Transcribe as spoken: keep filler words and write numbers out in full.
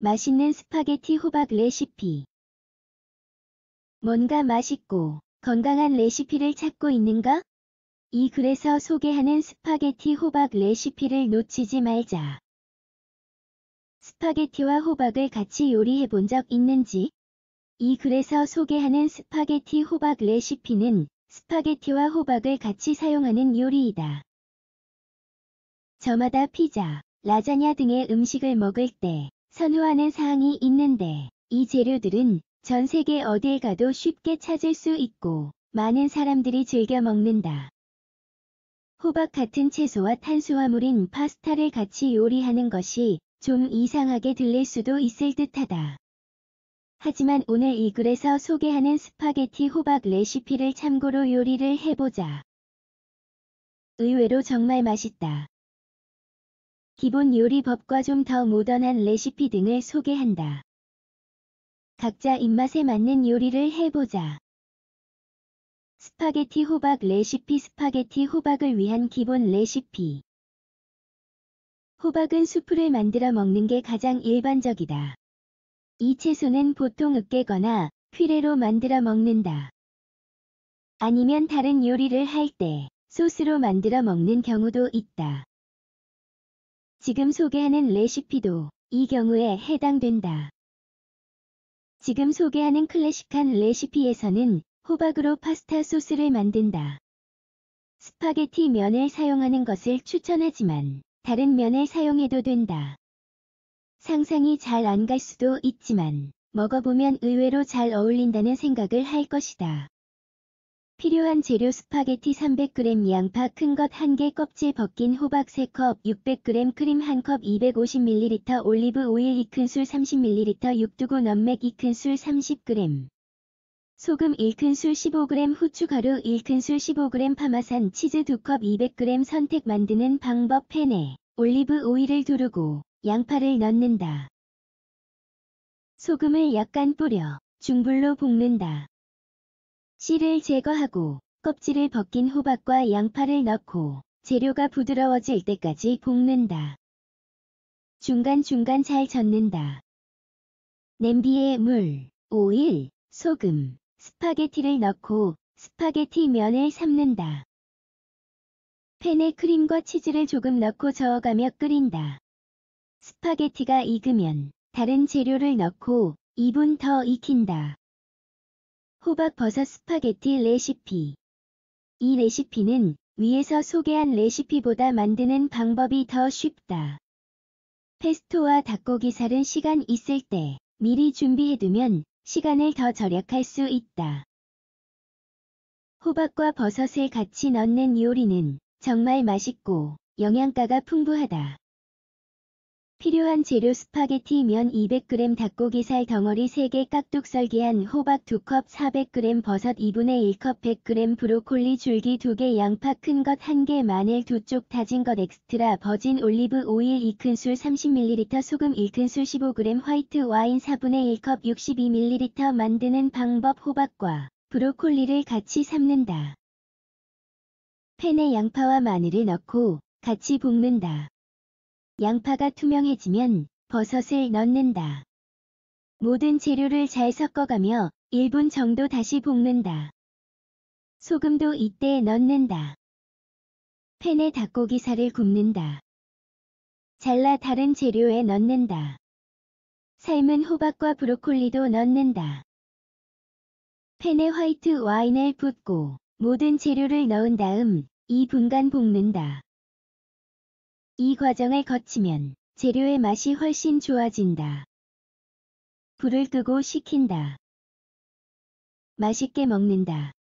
맛있는 스파게티 호박 레시피. 뭔가 맛있고 건강한 레시피를 찾고 있는가? 이 글에서 소개하는 스파게티 호박 레시피를 놓치지 말자. 스파게티와 호박을 같이 요리해 본 적 있는지? 이 글에서 소개하는 스파게티 호박 레시피는 스파게티와 호박을 같이 사용하는 요리이다. 저마다 피자, 라자냐 등의 음식을 먹을 때 선호하는 사항이 있는데 이 재료들은 전 세계 어딜 가도 쉽게 찾을 수 있고 많은 사람들이 즐겨 먹는다. 호박 같은 채소와 탄수화물인 파스타를 같이 요리하는 것이 좀 이상하게 들릴 수도 있을 듯하다. 하지만 오늘 이 글에서 소개하는 스파게티 호박 레시피를 참고로 요리를 해보자. 의외로 정말 맛있다. 기본 요리법과 좀 더 모던한 레시피 등을 소개한다. 각자 입맛에 맞는 요리를 해보자. 스파게티 호박 레시피. 스파게티 호박을 위한 기본 레시피. 호박은 수프를 만들어 먹는 게 가장 일반적이다. 이 채소는 보통 으깨거나 퓨레로 만들어 먹는다. 아니면 다른 요리를 할 때 소스로 만들어 먹는 경우도 있다. 지금 소개하는 레시피도 이 경우에 해당된다. 지금 소개하는 클래식한 레시피에서는 호박으로 파스타 소스를 만든다. 스파게티 면을 사용하는 것을 추천하지만 다른 면을 사용해도 된다. 상상이 잘 안 갈 수도 있지만 먹어보면 의외로 잘 어울린다는 생각을 할 것이다. 필요한 재료 스파게티 삼백 그램, 양파 큰 것 한 개, 껍질 벗긴 호박 세 컵, 육백 그램 크림 한 컵, 이백오십 밀리리터 올리브 오일 이 큰술, 삼십 밀리리터 육두구 넘맥 이 큰술 삼십 그램, 소금 일 큰술, 십오 그램 후추 가루 일 큰술, 십오 그램 파마산 치즈 두 컵, 이백 그램. 선택. 만드는 방법. 팬에 올리브 오일을 두르고 양파를 넣는다. 소금을 약간 뿌려 중불로 볶는다. 씨를 제거하고 껍질을 벗긴 호박과 양파를 넣고 재료가 부드러워질 때까지 볶는다. 중간중간 잘 젓는다. 냄비에 물, 오일, 소금, 스파게티를 넣고 스파게티 면을 삶는다. 팬에 크림과 치즈를 조금 넣고 저어가며 끓인다. 스파게티가 익으면 다른 재료를 넣고 이 분 더 익힌다. 호박 버섯 스파게티 레시피. 이 레시피는 위에서 소개한 레시피보다 만드는 방법이 더 쉽다. 페스토와 닭고기살은 시간 있을 때 미리 준비해두면 시간을 더 절약할 수 있다. 호박과 버섯을 같이 넣는 요리는 정말 맛있고 영양가가 풍부하다. 필요한 재료 스파게티 면 이백 그램, 닭고기살 덩어리 세 개, 깍둑 썰기한 호박 두 컵, 사백 그램 버섯 이분의 일 컵, 백 그램 브로콜리 줄기 두 개, 양파 큰 것 한 개, 마늘 두 쪽, 다진 것 엑스트라 버진 올리브 오일 이 큰술, 삼십 밀리리터 소금 일 큰술, 십오 그램 화이트 와인 사분의 일 컵, 육십이 밀리리터. 만드는 방법. 호박과 브로콜리를 같이 삶는다. 팬에 양파와 마늘을 넣고 같이 볶는다. 양파가 투명해지면 버섯을 넣는다. 모든 재료를 잘 섞어가며 일 분 정도 다시 볶는다. 소금도 이때 넣는다. 팬에 닭고기살을 굽는다. 잘라 다른 재료에 넣는다. 삶은 호박과 브로콜리도 넣는다. 팬에 화이트 와인을 붓고 모든 재료를 넣은 다음 이 분간 볶는다. 이 과정을 거치면 재료의 맛이 훨씬 좋아진다. 불을 끄고 식힌다. 맛있게 먹는다.